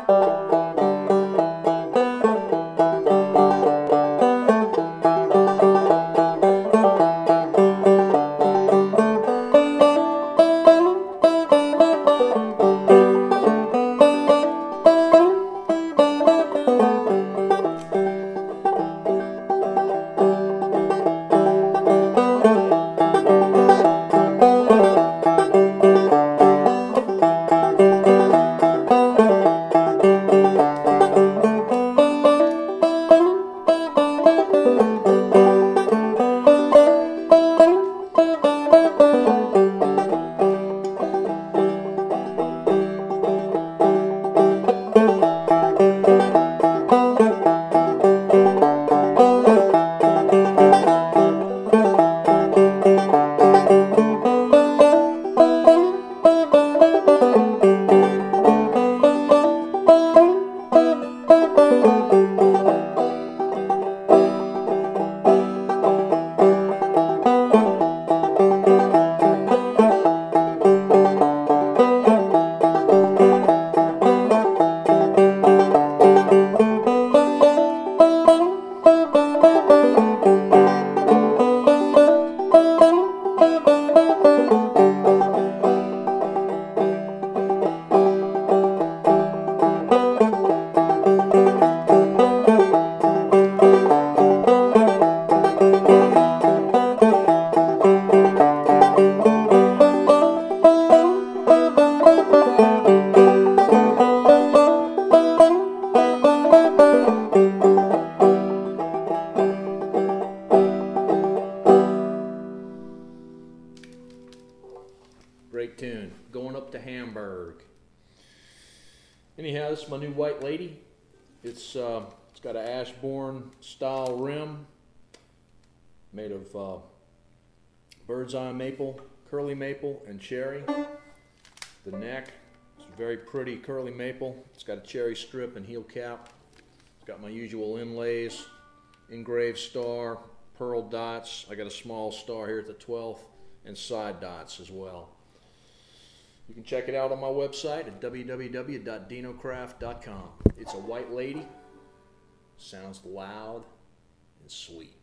Great tune. Going up to Hamburg. Anyhow, this is my new white lady. It's got an Ashbourne style rim made of bird's eye maple, curly maple, and cherry. The neck is very pretty curly maple. It's got a cherry strip and heel cap. It's got my usual inlays, engraved star, pearl dots. I got a small star here at the 12th and side dots as well. You can check it out on my website at www.dinocraft.com. It's a white lady, sounds loud and sweet.